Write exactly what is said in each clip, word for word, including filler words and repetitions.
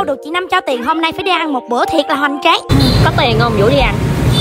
đâu được chị Năm cho tiền, hôm nay phải đi ăn một bữa thiệt là hoành tráng. Có tiền không Vũ đi ăn?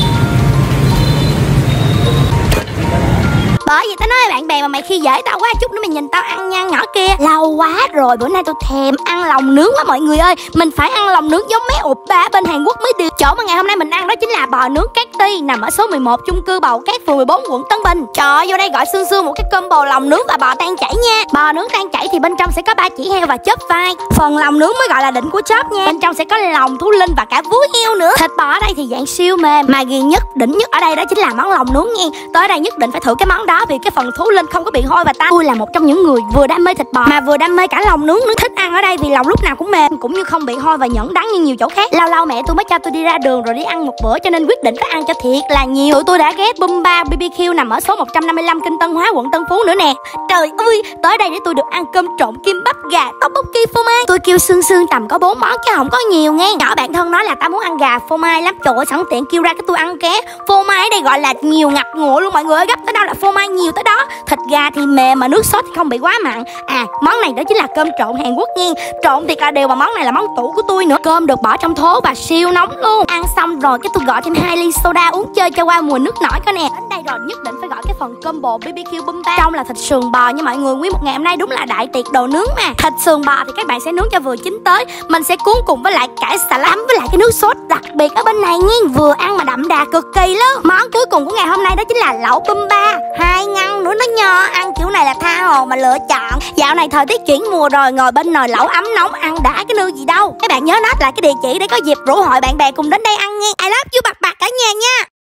Bởi vì tao nói bạn bè mà mày khi dễ tao quá chút nữa mày nhìn tao ăn nha nhỏ kia. Lâu quá rồi, bữa nay tao thèm ăn lòng nướng quá mọi người ơi. Mình phải ăn lòng nướng giống mấy ụp ba bên Hàn Quốc mới được. Chỗ mà ngày hôm nay mình ăn đó chính là bò nướng Cát Ti, nằm ở số mười một chung cư Bầu Cát, phường mười bốn, quận Tân Bình. Trời ơi, vô đây gọi xương xương một cái combo lòng nướng và bò tan chảy nha. Bò nướng tan chảy thì bên trong sẽ có ba chỉ heo và chớp vai. Phần lòng nướng mới gọi là đỉnh của chớp nha. Bên trong sẽ có lòng thú linh và cả vú heo nữa. Thịt bò ở đây thì dạng siêu mềm, mà ghiền nhất, đỉnh nhất ở đây đó chính là món lòng nướng nha. Tới đây nhất định phải thử cái món đó vì cái phần thú linh không có bị hôi và tanh. Tôi là một trong những người vừa đam mê thịt bò mà vừa đam mê cả lòng nướng nữa. Thích ăn ở đây vì lòng lúc nào cũng mềm, cũng như không bị hôi và nhẫn đắng như nhiều chỗ khác. Lâu lâu mẹ tôi mới cho tôi đi ra đường rồi đi ăn một bữa, cho nên quyết định phải ăn cho thiệt là nhiều. Tụi tôi đã ghé Bumba bê bê kiu nằm ở số một trăm năm mươi lăm Kinh Tân Hóa, quận Tân Phú nữa nè. Trời ơi, tới đây để tôi được ăn cơm trộn kim bắp, gà, tteokbokki, phô mai. Tôi kêu xương xương tầm có bốn món chứ không có nhiều nghe. Nhỏ bạn thân nói là tao muốn ăn gà phô mai lắm. Trời ơi, sẵn tiện kêu ra cái tôi ăn ké. Phô mai ở đây gọi là nhiều ngập ngụa luôn mọi người ơi, gấp tới đâu là phô mai nhiều tới đó. Thịt gà thì mềm mà nước sốt thì không bị quá mặn. À, món này đó chính là cơm trộn Hàn Quốc nha. Trộn thiệt là đều, mà món này là món tủ của tôi nữa. Cơm được bỏ trong thố và siêu nóng luôn. Ăn xong rồi cái tôi gọi thêm hai ly soda uống chơi cho qua mùa nước nổi coi nè. Đến đây rồi nhất định phải gọi cái phần combo bê bê kiu Bumba. Trong là thịt sườn bò nha mọi người. Nguyên một ngày hôm nay đúng là đại tiệc đồ nướng mà. Thịt sườn bò thì các bạn sẽ nướng cho vừa chín tới. Mình sẽ cuốn cùng với lại cải xà lách với lại cái nước sốt đặc biệt ở bên này nha. Vừa ăn mà đậm đà cực kỳ luôn. Món cuối cùng của ngày hôm nay đó chính là lẩu Bumba. Hai ngăn nữa nó nho. Ăn kiểu này là tha hồ mà lựa chọn. Dạo này thời tiết chuyển mùa rồi, ngồi bên nồi lẩu ấm nóng ăn đã cái nư gì đâu. Các bạn nhớ note lại cái địa chỉ để có dịp rủ hội bạn bè cùng đến đây ăn nha. I love you bạc bạc cả nhà nha.